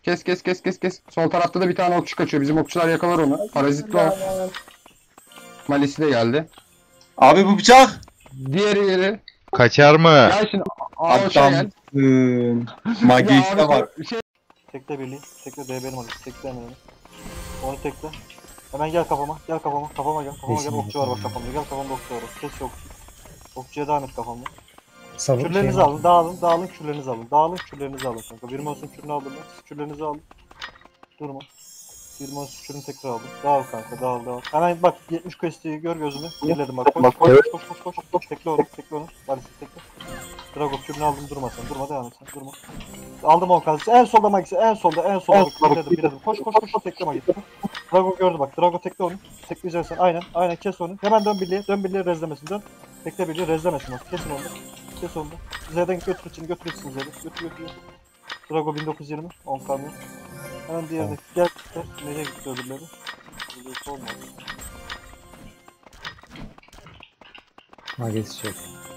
Kes kes kes kes kes. Sol tarafta da bir tane okçu kaçıyor. Bizim okçular yakalar onu. Parazitli o. Malisi de geldi. Abi bu bıçak. Diğeri. Kaçar mı? Gel şimdi. Ağuş'a gel. Adamsın. Ya Magik'e abi bak. şey. Tekle birliği. Tekle DB'nin alısı. Tekle hemen onu. Onu tekle. Hemen gel kafama. Gel kafama. Kafama gel. Kafama gel. Okçu var bak kafamda. Gel kafamda okçu var. Kes şu okçu. Okçuya devam et kafamda. Kürlerinizi alın. Dağılın. Dağılın kürlerinizi alın. Dağılın kürlerinizi alın kanka. Bir olsun kürünü aldım ben. Siz kürlerinizi alın. Durma. Bir olsun kürünü tekrar aldım. Dağıl kanka. Dağıl. Hemen bak 70 quest'i gör gözünü. Birledim bak. Koş koş. Tekle onu. Tekle onu. Barış tekle. Drago kürünü aldım. Durma sen. Durma devam et sen. Durma. Aldım 10 kazısı. En solda Magisi. En solda. Birledim. Koş. Tekle Magisi. Drago gördü bak. Drago tekle onu. Tekleyeceksin. Aynen. Kes onu. Hemen dön birliğe. Dön birliğe rezlemesin. Dön. Tekle birliğe rezlemesin. Kesin onu. Kes onu. Z'den götür için. Götür. Drago 1920. 10 kamyon. Hemen diğerine. Gel. Nereye gitti öbürleri? Öbürleri olmadı. Magesi çek.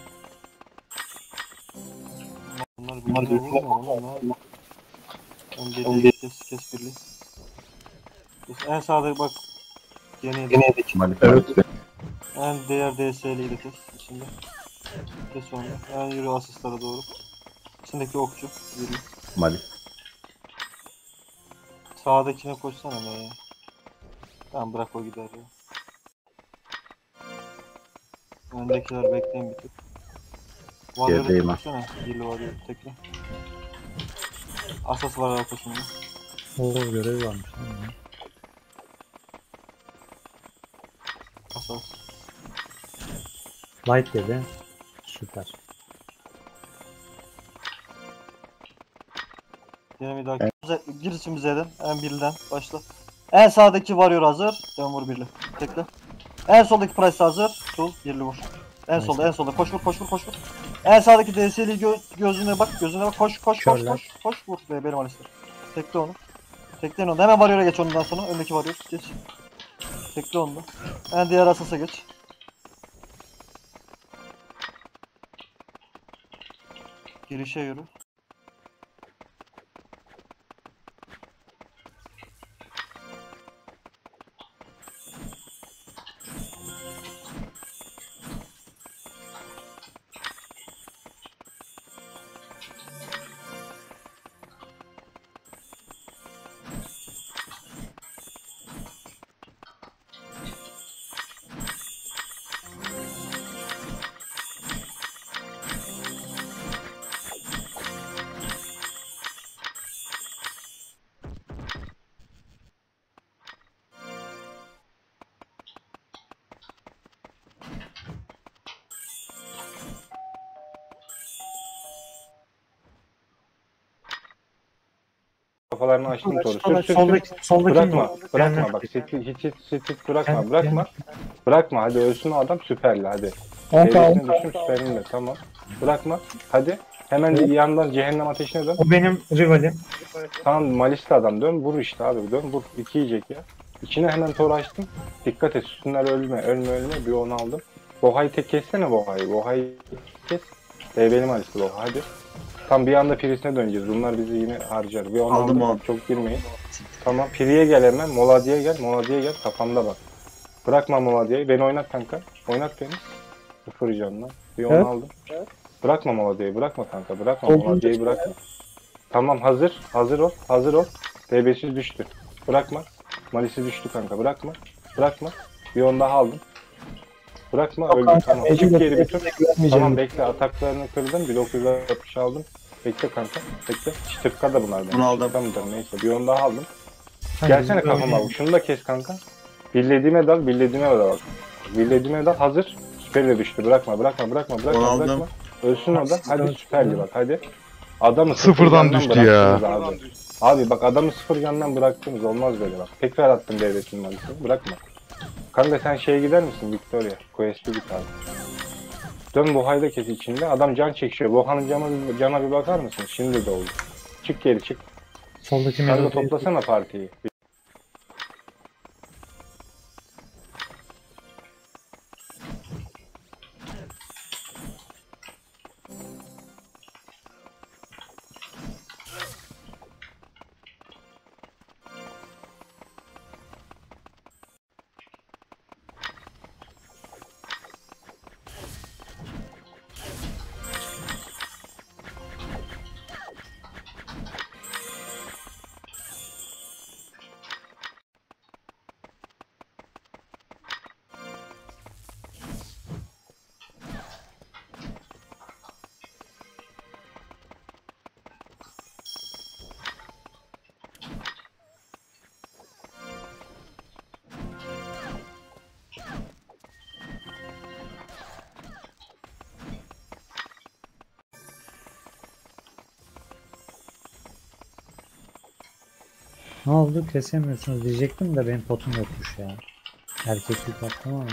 Bunlar birbirine vurmuyor ama. Ben birliğe kes birliği. En sağda bak. Geneydik. Evet. En diğer DS'liyi de kes içinde. Kes onu. En yürü asistlara doğru. İçindeki okçu. Yürü. Mali. Sağdakine koşsana ne ya. Tamam bırak o gider ya. Öndekiler bekleyin bir tık. Gerideyim ha. Koşsana. Yürü varıyor tekrar. Asas var arkasında. Oo görev varmış. Asas. Light dedi. Süper. Yine bir daha. Gir için Z'den. En birden başla. En sağdaki warrior hazır. Dön vur birli. Tekle. En soldaki price hazır. Tul birli vur. En solda. Koş vur. En sağdaki DS'li gözüne bak. Koş. Vur. Benim Alistar. Tekle onu. Tekleyin onu. Hemen warrior'a geç ondan sonra. Öndeki warrior. Geç. Tekle onu da. En diğer asasa geç. Girişe yürü. Kafalarını açtım doğru. Soldaki Bırakma bak. Hiç bırakma. Hadi ölsün o adam süperli hadi. 10 Devletine düştüm süperli de tamam. Bırakma. Hadi. Hemen yandan cehennem ateşine dön. O benim rivalim. Tamam malisli adam dön vur işte abi dön vur. 2 yiyecek ya. İçine hemen tor açtım. Dikkat et üstünler ölme bir onu aldım. Boha'yı tek kessene Boha'yı. Boha'yı kes. Benim malisli Boha hadi. Tam bir anda Piris'ine döneceğiz. Bunlar bizi yine harcar. Bir onu Aldım aldım. abi. Çok girmeyin. Tamam Piri'ye gel hemen. Moladi'ye gel. Kafamda bak. Bırakma Moladi'yi. Beni oynat kanka. Oynat beni. Sıfır canına. Bir onu Evet. aldım. Bırakma Moladi'yi. Bırakma kanka. Moladi'yi bırakma. Tamam hazır ol. DB'siz düştü. Bırakma. Malisi düştü kanka. Bırakma. Bir onu daha aldım. Bırakma öldü tamam. Çık geri bir tur. Tamam bekle ataklarını kırdım. 1960 aldım. Bekle kanka. Bekle. Çıtırka da bunlar. Bunu aldım. Mıdır neyse. Bir onu daha aldım. Gelsene kafama bak. Şunu da kes kanka. Bilediğime dal. Bilediğime dal. Hazır. Süperi de düştü. Bırakma. Onu aldım. Ölsün o da. Hadi süperli bak hadi. Adamı Sıfırdan düştü ya. Abi bak adamı sıfır candan bıraktınız. Olmaz böyle bak. Tekrar attım devletin malisini. Bırakma. Kanka sen şeye gider misin Victoria? Quest'e git abi. Dön Boha'yı kes içinde. Adam can çekiyor. Boha'nın cana bir bakar mısın? Şimdi de oldu. Çık geri çık. Soldaki Kanka mezar. toplasana partiyi. Ne oldu? Kesemiyorsunuz diyecektim de benim potum yokmuş ya. Erkeklik yaptım ama.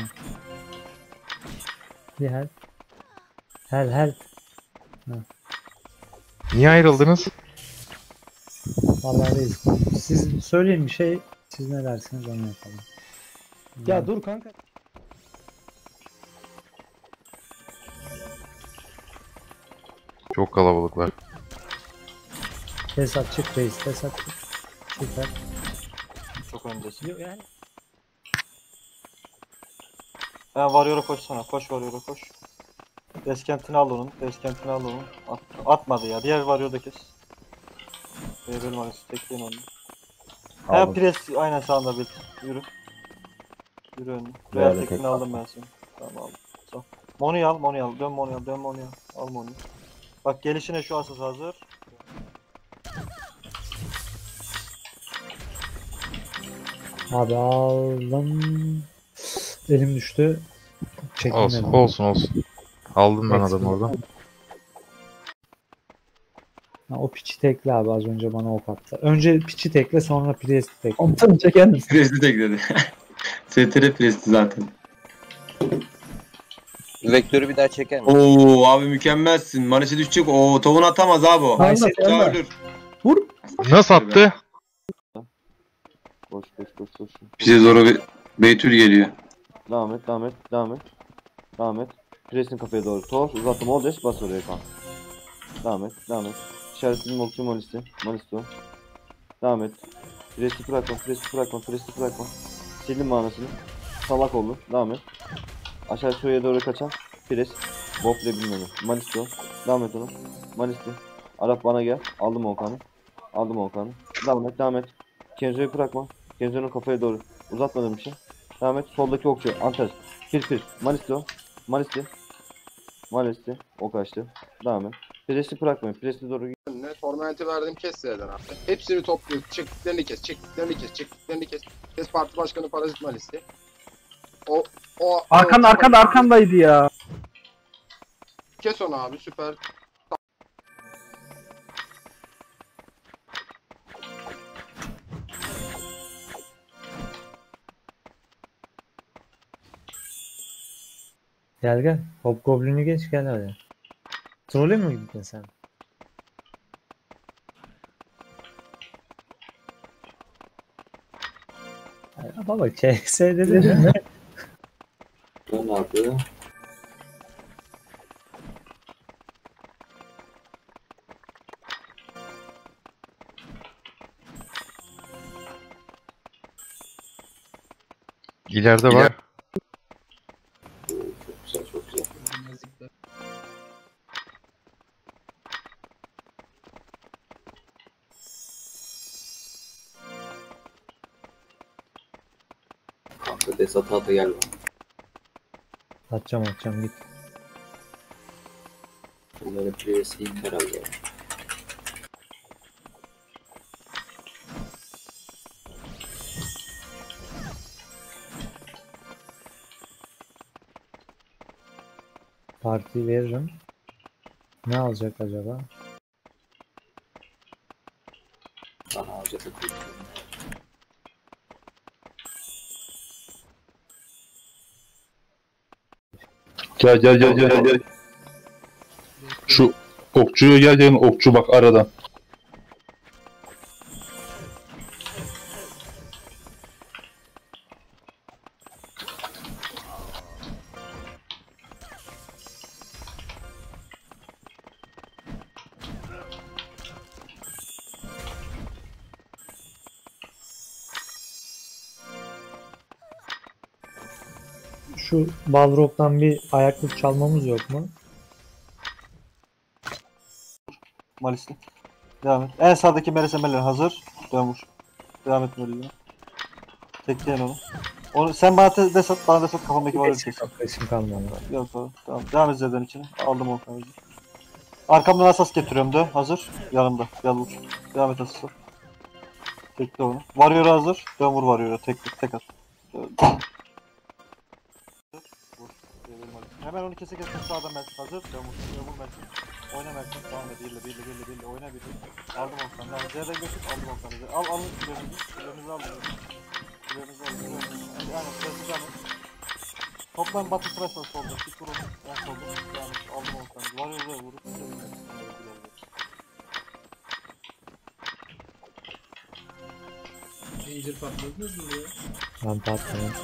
Bir help. Help. Niye ayrıldınız? Vallahi reis. Siz söyleyin bir şey. Siz ne dersiniz onu yapalım. Ya dur kanka. Çok kalabalıklar. Tesat çık reis. Tesat çık. Süper. Çok öndesin. Yok yani. Warrior'a koşsana. Koş Warrior'a koş. Deskentini al onun. Deskentini al onun. Atmadı ya. Diğer Warrior'da kes. Benim arası tekleyin onu. Aldım. Pres aynen sağında bir. Yürü. Yürü önüne. Real Böyle tekini tek. aldım ben seni. Tamam aldım. Sağ. Monu'yu al. Dön Monu'yu al. Al Monu'yu. Bak gelişine şu asas hazır. Abi aldım. Elim düştü. Çekilmedi. Olsun. Aldım ben Eksik. adamı oradan. Ha, o piçi tekle abi az önce bana ok attı. Önce piçi tekle sonra Priest'i tekle. Komutanım çeker misin? Presti tekledi. STR presti zaten. Vektörü bir daha çeker misin? Oo abi mükemmelsin. Manisi düşecek. Oo tovun atamaz abi o. Aynen, Bıçağı aynen. ölür. Vur. Nasıl attı? Koş. Bize zora bir Beytül geliyor. Devam et. Presin kafaya doğru. Tor. Uzattım. Oldeş. Bas oraya kan. Devam et. İşaretledim okçu Malisti. Malisto. Devam et. Presi bırakma. Sildim manasını. Salak oldu. Devam et. Aşağı şuraya doğru kaçan. Pres. Bofle bilmem. Malisto. Devam et onu. Malisti. Arap bana gel. Aldım Okan'ı. Devam et. Kenzo'yu bırakma. Kenzo'nun kafaya doğru. Uzatmadım bir şey. Devam et. Soldaki okçu. Antares. Pir. Malisti. O kaçtı. Devam et. Presi bırakmayın. Presi doğru git. önüne. Torment'i verdim kes Z'den abi. Hepsini topluyor. Çektiklerini kes. Kes parti başkanı Parazit Malisti. Arkandaydı ya. Kes onu abi süper. Gel. Hobgoblin'i geç gel hadi. Troll'e mi gittin sen? Ay, baba KS dedim mi? Ne yapıyor? İleride var. Çok güzel. Kanka desata ata gelme. Atacağım git. Bunların presi herhalde. Partiyi veririm. Ne alacak acaba? Bana alacak atıyor. Gel. Şu okçuya gel. Okçu bak aradan. Şu Balrog'dan bir ayaklık çalmamız yok mu? Malisti. Devam et. En sağdaki Meresemeler hazır. Dön vur. Devam et Mali'yle. Tekleyin onu. Sen bana desat kafamdaki var kes. Arkadaşım kalmadı. Yok tamam. Devam et Z'den içine. Aldım o kanalıyı. Arkamdan asas getiriyorum de. Hazır. Yanımda. Gel vur. Devam et asası. Tekle onu. Warrior hazır. Dön vur Warrior'a. Tek at. Vur. Vur. Hemen onu kese sağdan Mersin hazır. Dönmur Mersin. Oyna Mersin. Devam et. Birle. Oyna birle. Aldım Okan. Devam. Z'den götür. Aldım Okan'ı. Alın kullerinizi. Kullerinizi alın. Yani sırası canım. Toplam batı sırası var solda. Git vurun. Ben solda. Yani aldım Okan'ı. Var yolda vurup. Zincir patladınız mı ya? Ben patladım.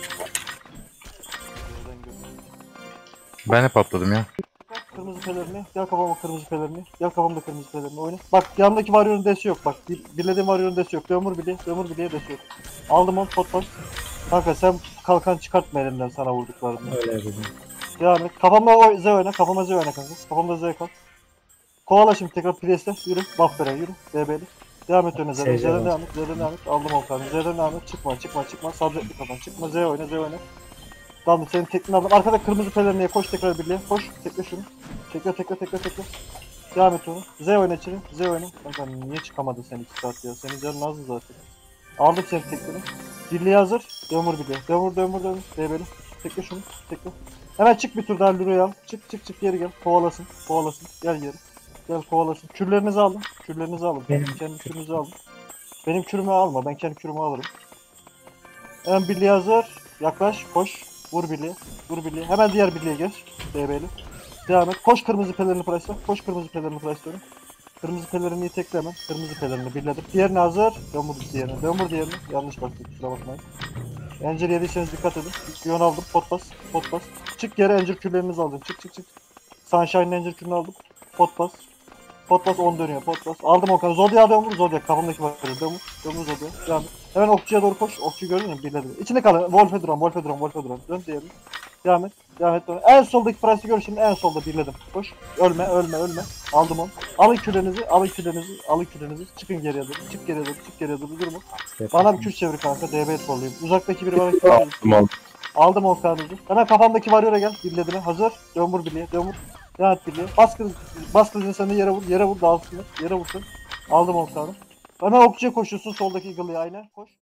Z'den götür. Ben hep atladım ya. Kırmızı pelerini, gel kafama kırmızı pelerini, gel kafamda kırmızı pelerini oyna. Bak yanındaki varyorun desi yok bak, birlediğim varyorun desi yok, dömür bileğe desi yok. Aldım onu pot. Kanka sen kalkan çıkartma elinden sana vurduklarını. Öyle yapacağım. Devam et, kafamda Z oyna, kafama Z oyna kanka, kafamda Z kal. Kovala şimdi tekrar Priest'e, yürü, Baffer'e yürü, DB'li. Devam et öne Z'den, Z'den devam et, aldım o kanı, Z'den devam et, çıkma, sabretli kafan, çıkma, Z oyna. Tamam senin tekniğini aldım. Arkada kırmızı peleriniye koş tekrar birliğe. Koş. Tekle şunu. Tekle. Devam et onu. Z oyna içeri. Z oyna. Kanka niye çıkamadın sen 2 saat ya? Senin canın azdı zaten. Aldım senin tekniğini. Birliğe hazır. Dömür birliğe. Dömür. DB'li. Tekle şunu. Tekle. Hemen çık bir tur daha Luro'yu al. Çık geri gel. Kovalasın. Gel geri. Gel kovalasın. Kürlerinizi alın. Benim Kendi kürünüzü alın. Benim kürümü alma. Ben kendi kürümü alırım. Hemen birliğe hazır. Yaklaş. Koş. Vur birliğe. Hemen diğer birliğe geç. DB'li. Devam et. Koş kırmızı pelerini price'la. Kırmızı pelerini tekle hemen. Kırmızı pelerini birledim. Diğerine hazır. Dömür diğerini. Yanlış baktık. Kusura bakmayın. Encir yediyseniz dikkat edin. Piyon aldım. Pot bas. Çık geri encir kürlerinizi aldım. Çık. Sunshine'ın encir kürünü aldım. Pot bas 10 dönüyor. Aldım o kadar. Zodiac dömür. Zodiac. Kafamdaki bakıyor. Dömür Zodiac. Devam et. Hemen okçuya doğru koş. Okçuyu gördün mü? Birledim. İçinde kalın. Wolf'e duran. Dön diyelim. Devam et. En soldaki price'ı gör şimdi. En solda birledim. Koş. Ölme. Aldım onu. Alın kürenizi. Çıkın geriye doğru. Çık geriye doğru. Durma. Bana bir kür çevir kanka. DB'ye sollayayım. Uzaktaki biri bana kür çevir. Aldım o kanınızı. Hemen kafamdaki varyoya gel. Birledime. Hazır. Dömür birliğe. Devam et birliğe. Bas kılıcını sen de yere vur. Dağılsınlar. Yere vursun. Aldım o kanı. Hemen okçuya koşuyorsun. Soldaki Eagle'ya aynen. Koş.